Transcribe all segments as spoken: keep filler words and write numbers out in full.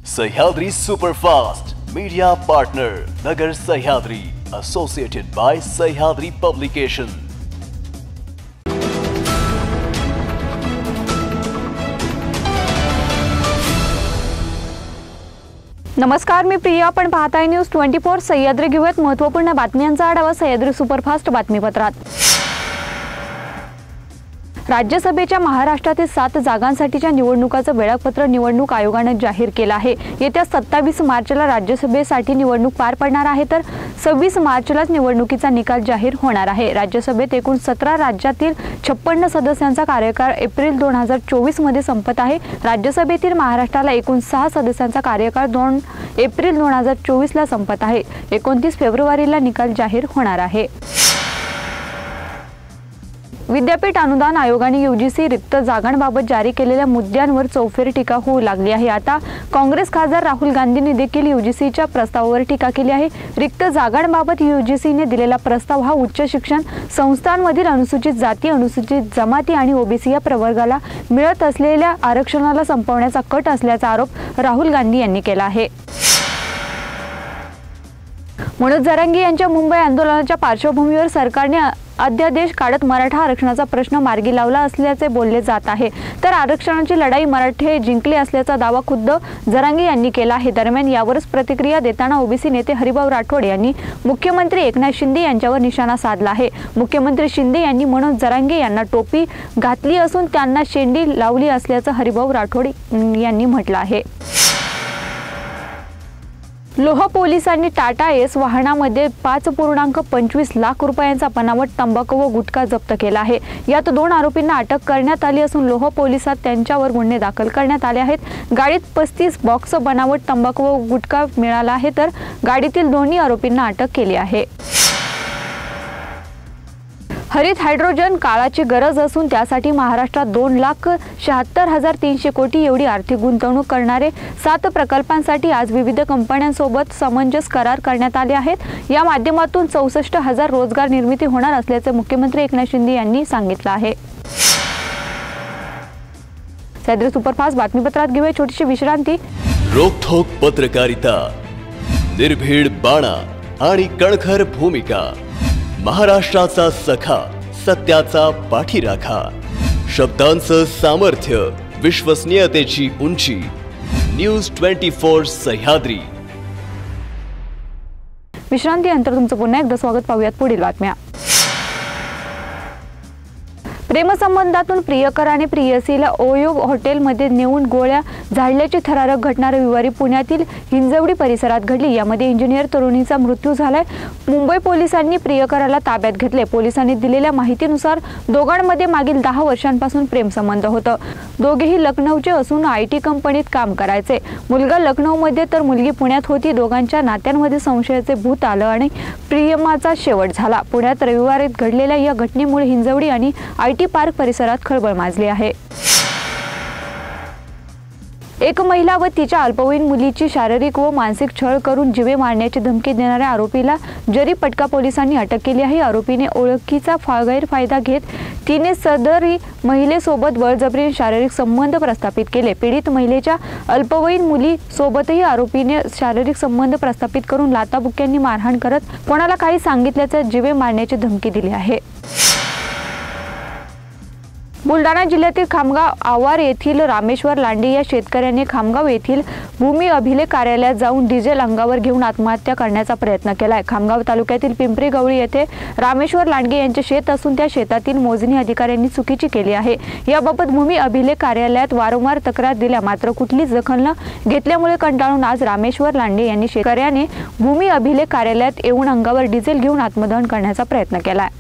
Sahyadri superfast media partner Nagar Sahyadri associated by Sahyadri publication. नमस्कार, मी प्रिया। आपण पाहताय न्यूज ट्वेंटी फोर सह्याद्री। घेऊयात महत्त्वपूर्ण बातम्यांचा आढावा सह्याद्री सुपरफास्ट बातमीपत्रात। राज्यसभेच्या महाराष्ट्रातील सात जागांसाठीच्या निवडणुकाचं वेळापत्रक निवडणूक आयोगाने जाहीर केलं आहे। येत्या सत्तावीस मार्चला राज्यसभेसाठी निवडणूक पार पडणार आहे, तर सव्वीस मार्चलाच निवडणुकीचा निकाल जाहीर होणार आहे। राज्यसभेत एकूण सतरा राज्यातील छप्पन्न सदस्यांचा कार्यकाळ एप्रिल दोन हजार चोवीस मध्ये संपत आहे। राज्यसभेतील महाराष्ट्राला एकूण सहा सदस्यांचा कार्यकाळ दोन एप्रिल दोन हजार चोवीस ला संपत आहे। एकोणतीस फेब्रुवारीला निकाल जाहीर होणार आहे। विद्यापीठ अनुदान आयोगाने यूजीसी रिक्त जागांबाबत जारी केलेल्या मुद्द्यांवर चौफेर टीका होऊ लागली आहे। आता काँग्रेस खासदार राहुल गांधींनी देखील यूजीसीच्या प्रस्तावावर टीका केली आहे। रिक्त जागांबाबत यूजीसीने दिलेला प्रस्ताव हा उच्च शिक्षण संस्थांमधील अनुसूचित जाती, अनुसूचित जमाती आणि ओबीसी या प्रवर्गाला मिळत असलेल्या आरक्षणाला संपवण्याचा कट असल्याचा आरोप राहुल गांधी यांनी केला आहे। मनोज जरांगे यांच्या मुंबई आंदोलनाच्या पार्श्वभूमीवर सरकारने अध्यादेश काढत मराठा आरक्षणाचा प्रश्न मार्गी लावला असल्याचे बोलले जात आहे, तर आरक्षणाची लढाई मराठे जिंकले असल्याचा दावा खुद्द जरांगे यांनी केला आहे। दरम्यान यावरच प्रतिक्रिया देताना ओबीसी नेते हरिभाऊ राठोड यांनी मुख्यमंत्री एकनाथ शिंदे यांच्यावर निशाणा साधला आहे। मुख्यमंत्री शिंदे यांनी मनोज जरांगे यांना टोपी घातली असून त्यांना शेंडी लावली असल्याचं हरिभाऊ राठोड यांनी म्हटलं आहे। लोहा पोलिसांनी टाटा एस वाहनामध्ये पाच पूर्णांक पंचवीस लाख रुपयांचा बनावट तंबाखू व गुटखा जप्त केला आहे। यात दोन आरोपींना अटक करण्यात आली असून लोहा पोलिसात त्यांच्यावर गुन्हे दाखल करण्यात आले आहेत। गाडीत पस्तीस बॉक्स बनावट तंबाखू व गुटखा मिळाला आहे, तर गाडीतील दोन्ही आरोपींना अटक केली आहे। हरित हायड्रोजन काळाची गरज असून त्यासाठी महाराष्ट्रात दोन लाख शहात्तर हजार तीनशे कोटी एवढी आर्थिक गुंतवणूक करणारे सात प्रकल्पांसाठी आज विविध कंपन्यांसोबत समंजस करार करण्यात आले आहेत। या माध्यमातून चौसष्ट हजार रोजगार निर्मिती होणार असल्याचे मुख्यमंत्री एकनाथ शिंदे यांनी सांगितलं आहे। सह्याद्री सुपरफास्ट बातमीपत्रात घेऊया छोटीशी विश्रांती। रोखोक पत्रकारिता, निर्भीड बाणा आणि कणखर भूमिका, महाराष्ट्राचा सखा, सत्याचा पाठीराखा, शब्दांचं सामर्थ्य, विश्वसनीयतेची उंची, न्यूज ट्वेंटी फोर सह्याद्री। विश्रांतीनंतर तुमचं पुन्हा एकदा स्वागत। पाहूयात पुढील बातम्या। प्रेमसंबंधातून प्रियकराने प्रियसीला ओयो हॉटेलमध्ये नेऊन गोळ्या झाडल्याची थरारक घटना रविवारी पुण्यातील हिंजवडी परिसरात घडली। यामध्ये इंजिनियर तरुणीचा मृत्यू झालाय। मुंबई पोलिसांनी प्रियकराला ताब्यात घेतले। पोलिसांनी दिलेल्या माहितीनुसार दोघांमध्ये मागील दहा वर्षांपासून प्रेमसंबंध होतं। दोघेही लखनौचे असून आय टी कंपनीत काम करायचे। मुलगा लखनौमध्ये तर मुलगी पुण्यात होती। दोघांच्या नात्यांमध्ये संशयाचे भूत आलं आणि प्रेमाचा शेवट झाला। पुण्यात रविवारी घडलेल्या या घटनेमुळे हिंजवडी आणि आय टी पार्क परिसरात खळबळ माजली आहे। एक महिला व तिच्या अल्पवयीन मुलीची शारीरिक व मानसिक छळ करून जीवे मारण्याची धमकी देणाऱ्या आरोपीला जरीपटका पोलिसांनी अटक केली आहे। आरोपीने ओळखीचा गैरफायदा घेत तिने सदरी महिलेसोबत बळजबरीने शारीरिक संबंध प्रस्थापित केले। पीडित महिलेच्या अल्पवयीन मुली सोबतही आरोपीने शारीरिक संबंध प्रस्थापित करून लाथाबुक्क्यांनी मारहाण करत कोणाला काही सांगितल्याचं जीवे मारण्याची धमकी दिली आहे। बुलढाणा जिल्ह्यातील खामगाव आवार येथील रामेश्वर लांडे या शेतकऱ्याने खामगाव येथील भूमी अभिलेख कार्यालयात जाऊन डिझेल अंगावर घेऊन आत्महत्या करण्याचा प्रयत्न केलाय। खामगाव तालुक्यातील पिंपरी गवळी येथे रामेश्वर लांडे यांचे शेत असून त्या शेतातील मोजणी अधिकाऱ्यांनी चुकीची केली आहे। याबाबत भूमी अभिलेख कार्यालयात वारंवार तक्रार दिल्या, मात्र कुठलीच दखल न घेतल्यामुळे कंटाळून आज रामेश्वर लांडे यांनी शेतकऱ्याने भूमी अभिलेख कार्यालयात येऊन अंगावर डिझेल घेऊन आत्मदहन करण्याचा प्रयत्न केलाय।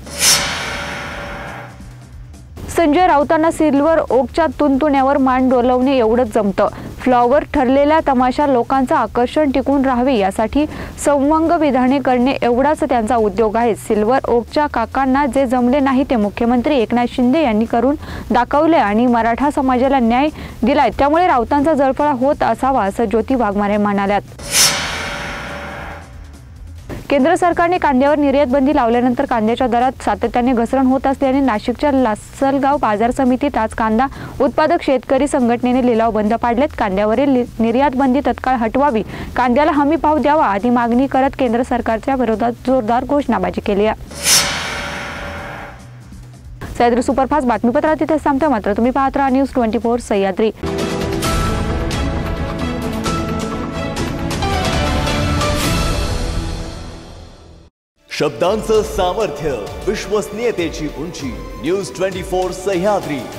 संजय राऊतांना सिल्वर ओकच्या तुंतुण्यावर मान डोलवणे एवढंच जमतं। फ्लॉवर ठरलेला तमाशा लोकांचं आकर्षण टिकून राहावे यासाठी संवंग विधाने करणे एवढाच त्यांचा उद्योग आहे। सिल्वर ओकच्या काकांना जे जमले नाही ते मुख्यमंत्री एकनाथ शिंदे यांनी करून दाखवले आणि मराठा समाजाला न्याय दिलाय, त्यामुळे राऊतांचा जळफळ होत असावा असं ज्योती वाघमारे म्हणाल्यात। केंद्र सरकारने कांद्यावर निर्यात बंदी लावल्यानंतर कांद्याच्या दरात सातत्याने घसरण होत असल्याने नाशिकच्या लासलगाव बाजार समितीत आज कांदा उत्पादक शेतकरी संघटनेने लिलाव बंद पाडलेत। कांद्यावरील निर्यात बंदी तत्काळ हटवावी, कांद्याला हमी भाव द्यावा आदी मागणी करत केंद्र सरकारच्या विरोधात जोरदार घोषणाबाजी केली आहे। सह्याद्री सुपरफास्ट बातमीपत्रात इथे थांबतो, मात्र तुम्ही पाहत राहा न्यूज ट्वेंटी फोर सह्याद्री। शब्दांचं सामर्थ्य, विश्वसनीयतेची उंची, न्यूज ट्वेंटी फोर सह्याद्री।